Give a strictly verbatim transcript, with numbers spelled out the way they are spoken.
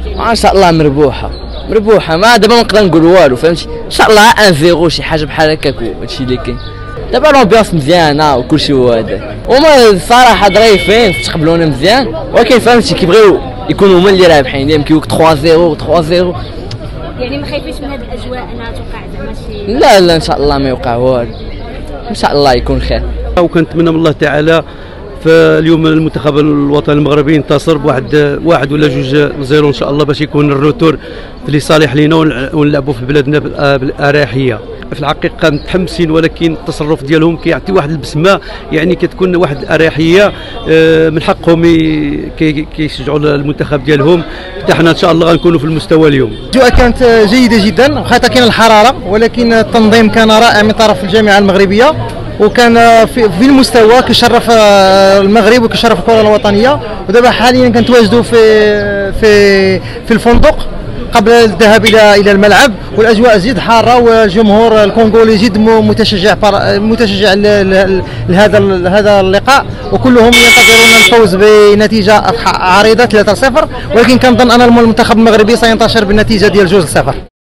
ديالك؟ ان شاء الله مربوحه مربوحه، ما دابا ما نقدر نقول والو فهمتي، ان شاء الله ان زيرو شي حاجه بحال هكاك، هادشي اللي كاين دابا. لومبيونس مزيانه وكلشي هو هذا، هما الصراحه ظريفين تقبلونا مزيان، ولكن فهمتي كيبغيو يكونوا هما اللي رابحين، ديما كيقولك ثلاثة صفر ثلاثة صفر. يعني ما خايفينش من هاد الاجواء انها توقع زعما شي؟ لا لا ان شاء الله ما يوقع والو، ان شاء الله يكون خير. وكنتمنى من الله تعالى فاليوم المنتخب الوطني المغربي ينتصر بواحد واحد ولا جوج زيرو ان شاء الله، باش يكون الروتور اللي صالح لينا ونلعبوا في بلادنا بالاريحيه. في الحقيقه متحمسين، ولكن التصرف ديالهم كيعطي واحد البسمه، يعني كتكون واحد الاريحيه، من حقهم كيشجعوا المنتخب ديالهم. حتى حنا ان شاء الله غنكونوا في المستوى اليوم. الاجواء كانت جيده جدا، وخاطر كاين الحراره، ولكن التنظيم كان رائع من طرف الجامعه المغربيه، وكان في, في المستوى كيشرف المغرب وكيشرف الكره الوطنيه. ودابا حاليا كنتواجدوا في في في الفندق قبل الذهاب الى الى الملعب، والاجواء زيد حاره، والجمهور الكونغولي زيد متشجع متشجع لهذا هذا اللقاء، وكلهم ينتظرون الفوز بنتيجه عريضه ثلاثة صفر، ولكن كنظن ان المنتخب المغربي سينتصر بالنتيجه ديال جوج صفر.